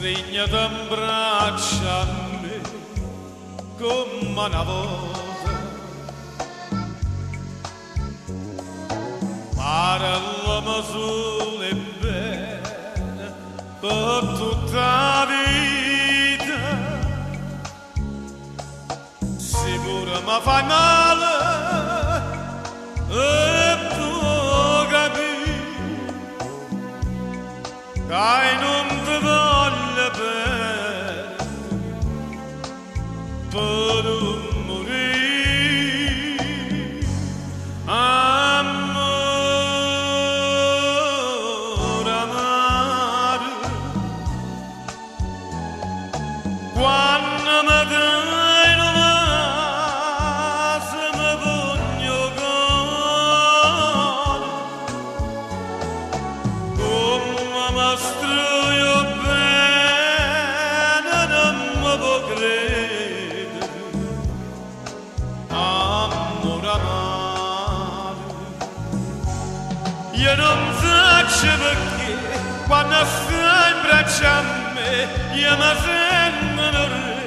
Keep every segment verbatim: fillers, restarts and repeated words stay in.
Stringi in braccia a me come una volta, parlami solo e bene per tutta la vita. Sicuro mi fai male e tu capisci che non ti voglio bene per non morire. Amore amaro, quando mi dai una mano mi pugno cuore, come mi struio bene non mi può credere. Amore amaro, io non so perché quando stai in braccio a me io mi sento un re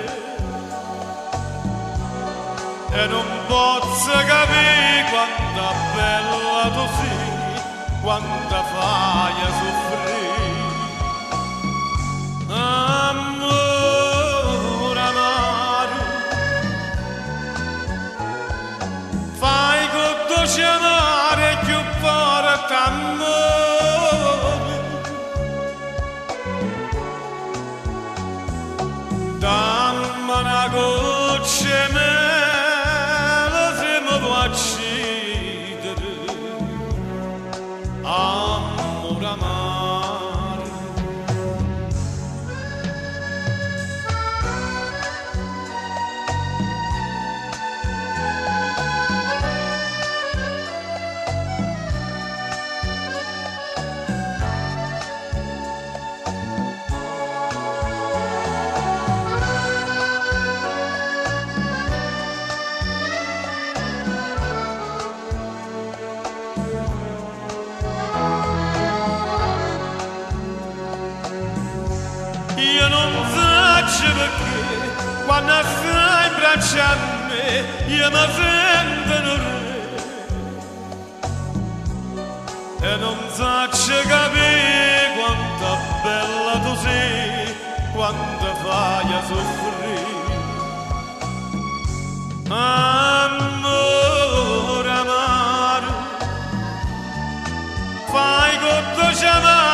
e non posso capire quanto è bella tu sei, quanto fai a soffrire. Amore amaro, fai con dolce amare più forte amore, dammi una goccia e mele se mi può uccidere. Amore amaro, io non so perché quando stai in braccio a me io mi sento un re e non so capire quanto è bella tu sei, quanto fai a soffrire. Amore amaro, fai con dolce amaro